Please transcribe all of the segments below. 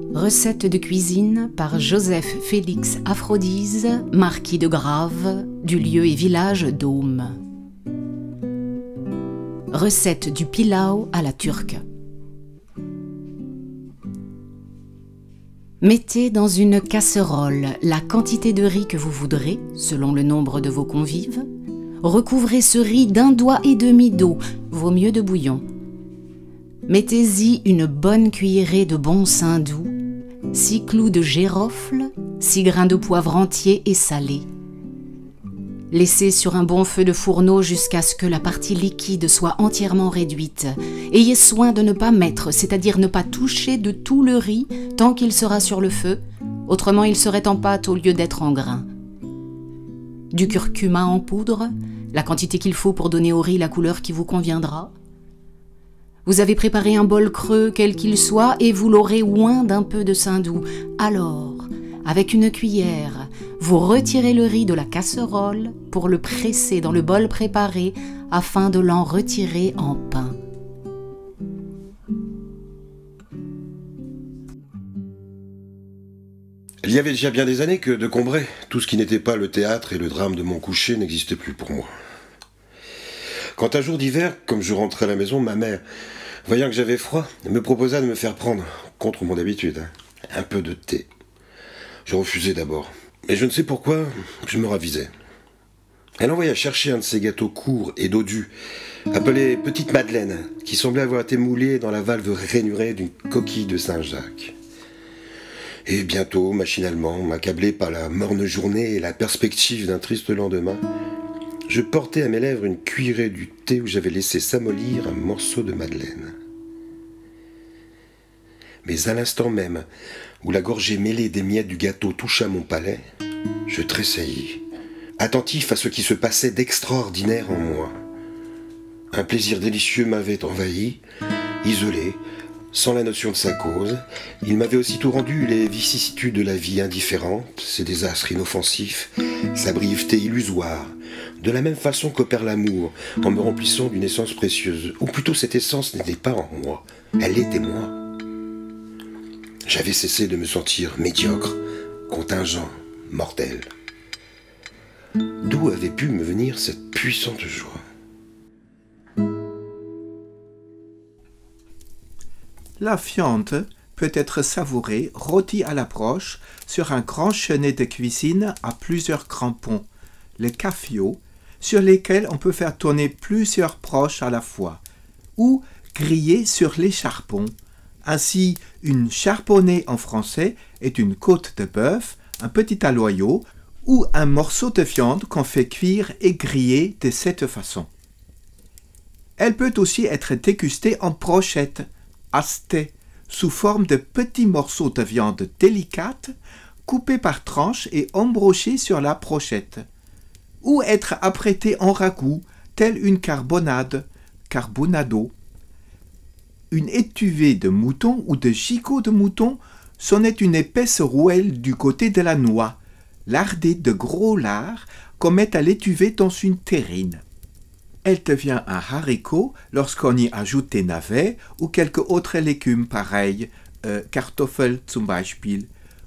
Recette de cuisine par Joseph Félix Aphrodise, marquis de Grave, du lieu et village d'Aume. Recette du pilau à la turque. Mettez dans une casserole la quantité de riz que vous voudrez, selon le nombre de vos convives. Recouvrez ce riz d'1,5 doigt d'eau, vaut mieux de bouillon. Mettez-y une bonne cuillerée de bon saindoux, 6 clous de girofle, 6 grains de poivre entier et salé. Laissez sur un bon feu de fourneau jusqu'à ce que la partie liquide soit entièrement réduite. Ayez soin de ne pas mettre, c'est-à-dire ne pas toucher de tout le riz tant qu'il sera sur le feu, autrement il serait en pâte au lieu d'être en grains. Du curcuma en poudre, la quantité qu'il faut pour donner au riz la couleur qui vous conviendra. Vous avez préparé un bol creux, quel qu'il soit, et vous l'aurez oint d'un peu de saindoux. Alors, avec une cuillère, vous retirez le riz de la casserole pour le presser dans le bol préparé afin de l'en retirer en pain. Il y avait déjà bien des années que de Combray, tout ce qui n'était pas le théâtre et le drame de mon coucher n'existait plus pour moi. Quand un jour d'hiver, comme je rentrais à la maison, ma mère, voyant que j'avais froid, me proposa de me faire prendre, contre mon habitude, un peu de thé. Je refusai d'abord, mais je ne sais pourquoi, je me ravisais. Elle envoya chercher un de ces gâteaux courts et dodus, appelés Petite Madeleine, qui semblait avoir été moulé dans la valve rainurée d'une coquille de Saint-Jacques. Et bientôt, machinalement, accablé par la morne journée et la perspective d'un triste lendemain, je portais à mes lèvres une cuillerée du thé où j'avais laissé s'amollir un morceau de madeleine. Mais à l'instant même où la gorgée mêlée des miettes du gâteau toucha mon palais, je tressaillis, attentif à ce qui se passait d'extraordinaire en moi. Un plaisir délicieux m'avait envahi, isolé, sans la notion de sa cause. Il m'avait aussitôt rendu les vicissitudes de la vie indifférentes, ses désastres inoffensifs, sa brièveté illusoire, de la même façon qu'opère l'amour, en me remplissant d'une essence précieuse. Ou plutôt cette essence n'était pas en moi, elle était moi. J'avais cessé de me sentir médiocre, contingent, mortel. D'où avait pu me venir cette puissante joie? La viande peut être savourée rôtie à la broche sur un grand chenet de cuisine à plusieurs crampons, le cafio, sur lesquels on peut faire tourner plusieurs broches à la fois, ou grillée sur les charbons. Ainsi, une charbonnée en français est une côte de bœuf, un petit aloyau ou un morceau de viande qu'on fait cuire et griller de cette façon. Elle peut aussi être dégustée en brochettes, asté, sous forme de petits morceaux de viande délicate, coupés par tranches et embrochés sur la brochette, ou être apprêtés en ragoût, telle une carbonade, carbonado. Une étuvée de mouton ou de gigot de mouton c'en est une épaisse rouelle du côté de la noix, lardée de gros lard qu'on met à l'étuvée dans une terrine. Elle devient un haricot lorsqu'on y ajoute des navets ou quelques autres légumes pareils, Kartoffel zum Beispiel.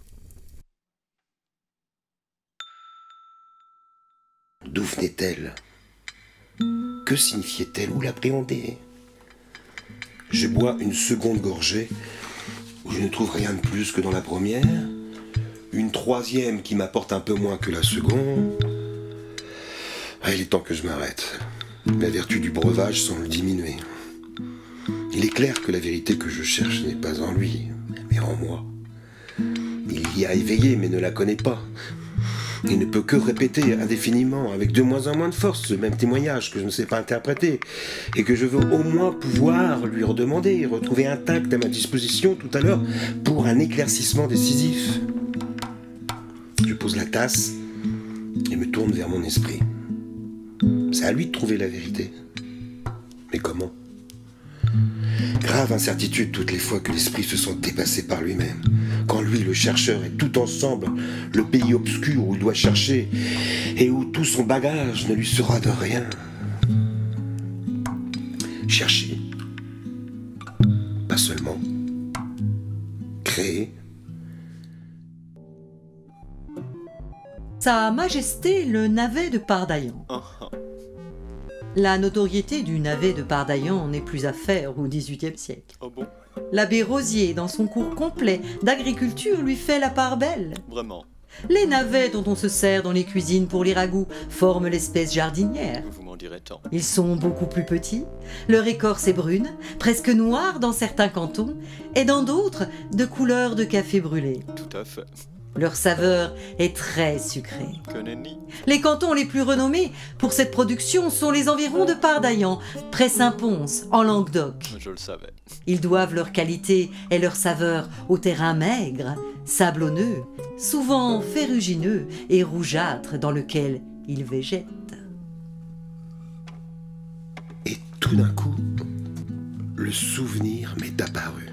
D'où venait-elle? Que signifiait-elle? Où l'appréhender? Je bois une seconde gorgée où je ne trouve rien de plus que dans la première, une troisième qui m'apporte un peu moins que la seconde. Il est temps que je m'arrête. La vertu du breuvage semble diminuer. Il est clair que la vérité que je cherche n'est pas en lui, mais en moi. Il y a éveillé, mais ne la connaît pas. Il ne peut que répéter indéfiniment, avec de moins en moins de force, ce même témoignage que je ne sais pas interpréter, et que je veux au moins pouvoir lui redemander, et retrouver intact à ma disposition tout à l'heure, pour un éclaircissement décisif. Je pose la tasse, et me tourne vers mon esprit. C'est à lui de trouver la vérité. Mais comment? Grave incertitude toutes les fois que l'esprit se sent dépassé par lui-même. Quand lui, le chercheur, est tout ensemble, le pays obscur où il doit chercher, et où tout son bagage ne lui sera de rien. Chercher, pas seulement. Créer, Sa Majesté le navet de Pardaillan. La notoriété du navet de Pardaillan n'est plus à faire au XVIIIe siècle. Oh bon? L'abbé Rosier, dans son cours complet d'agriculture, lui fait la part belle. Vraiment? Les navets dont on se sert dans les cuisines pour les ragoûts forment l'espèce jardinière. Vous m'en direz tant. Ils sont beaucoup plus petits, leur écorce est brune, presque noire dans certains cantons, et dans d'autres, de couleur de café brûlé. Tout à fait. Leur saveur est très sucrée. Que nenni. Les cantons les plus renommés pour cette production sont les environs de Pardaillan, près Saint-Pons, en Languedoc. Je le savais. Ils doivent leur qualité et leur saveur au terrain maigre, sablonneux, souvent ferrugineux et rougeâtre dans lequel ils végètent. Et tout d'un coup, le souvenir m'est apparu.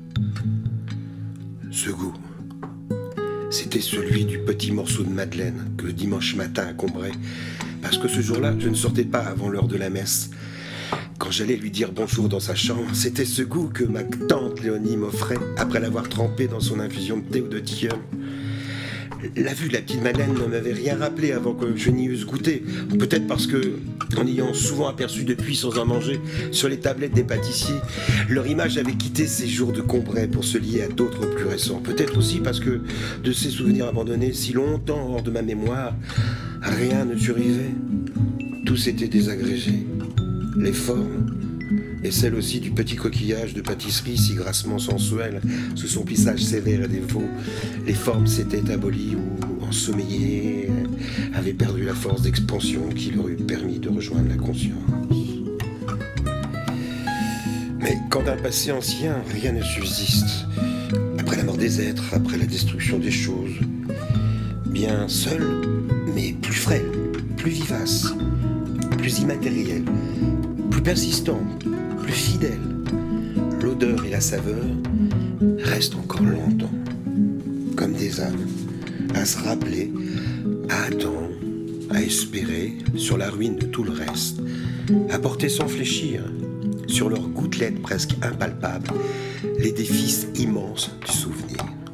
Ce goût, c'était celui du petit morceau de madeleine que le dimanche matin incomberait, parce que ce jour-là, je ne sortais pas avant l'heure de la messe. Quand j'allais lui dire bonjour dans sa chambre, c'était ce goût que ma tante Léonie m'offrait après l'avoir trempé dans son infusion de thé ou de tilleul. La vue de la petite Madeleine ne m'avait rien rappelé avant que je n'y eusse goûté. Peut-être parce que, en ayant souvent aperçu depuis sans en manger sur les tablettes des pâtissiers, leur image avait quitté ces jours de Combray pour se lier à d'autres plus récents. Peut-être aussi parce que, de ces souvenirs abandonnés si longtemps hors de ma mémoire, rien ne survivait. Tout s'était désagrégé. Les formes, et celle aussi du petit coquillage de pâtisserie si grassement sensuel sous son plissage sévère et dévot. Les formes s'étaient abolies ou ensommeillées, avaient perdu la force d'expansion qui leur eût permis de rejoindre la conscience. Mais quand d'un passé ancien, rien ne subsiste, après la mort des êtres, après la destruction des choses, bien seul, mais plus frêle, plus vivace, plus immatériel, plus persistant, plus fidèle, l'odeur et la saveur restent encore longtemps, comme des âmes, à se rappeler, à attendre, à espérer sur la ruine de tout le reste, à porter sans fléchir, sur leurs gouttelettes presque impalpables, l'édifice immense du souvenir.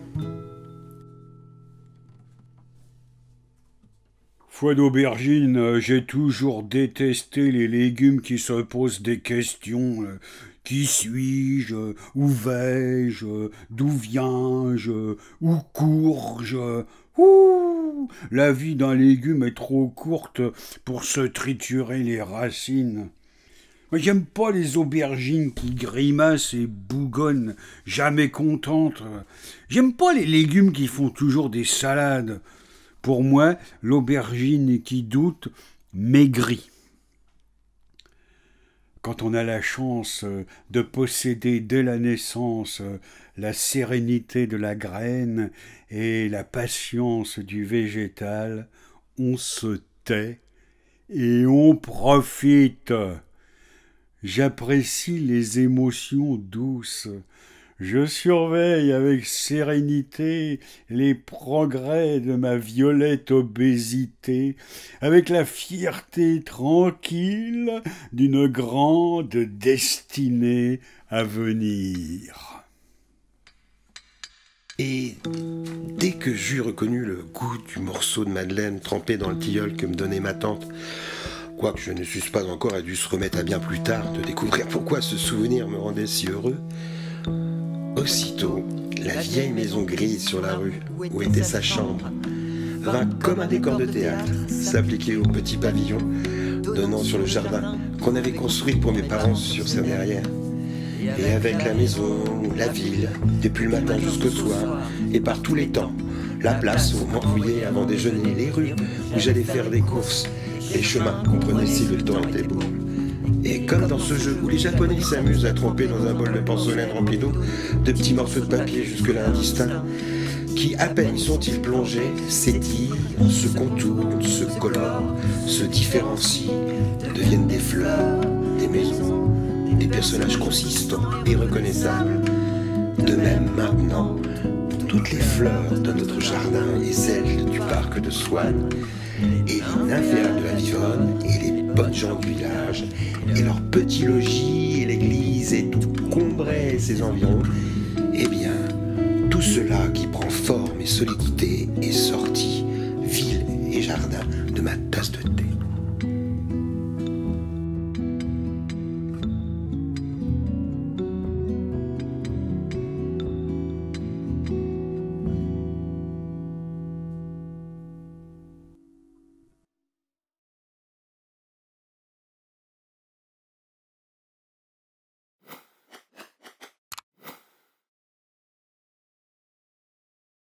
Foi d'aubergine, j'ai toujours détesté les légumes qui se posent des questions. Qui suis-je? Où vais-je? D'où viens-je? Où cours-je? Ouh! La vie d'un légume est trop courte pour se triturer les racines. J'aime pas les aubergines qui grimacent et bougonnent, jamais contentes. J'aime pas les légumes qui font toujours des salades. Pour moi, l'aubergine qui doute maigrit. Quand on a la chance de posséder dès la naissance la sérénité de la graine et la patience du végétal, on se tait et on profite. J'apprécie les émotions douces. Je surveille avec sérénité les progrès de ma violette obésité, avec la fierté tranquille d'une grande destinée à venir. Et dès que j'eus reconnu le goût du morceau de madeleine trempé dans le tilleul que me donnait ma tante, quoique je ne susse pas encore et dû se remettre à bien plus tard de découvrir pourquoi ce souvenir me rendait si heureux, aussitôt, la vieille maison grise sur la rue, où était sa chambre, vint comme un décor de théâtre s'appliquer au petit pavillon donnant sur le jardin qu'on avait construit pour mes parents sur sa derrière. Et avec la maison, la ville, depuis le matin jusqu'au soir, et par tous les temps, la place où on m'envoyait avant déjeuner, les rues où j'allais faire des courses, les chemins qu'on prenait si le temps était beau. Et comme dans ce jeu où les Japonais s'amusent à tremper dans un bol de porcelaine rempli d'eau de petits morceaux de papier jusque-là indistincts, qui à peine y sont-ils plongés, s'étirent, se contournent, se colorent, se différencient, deviennent des fleurs, des maisons, des personnages consistants et reconnaissables. De même maintenant, toutes les fleurs de notre jardin et celles du parc de Swann, et les nymphéas de la Vivonne, et les bonnes gens du village, et leurs petits logis, et l'église, et tout Combray et ses environs, eh bien, tout cela qui prend forme et solidité est sorti, vil moutarde,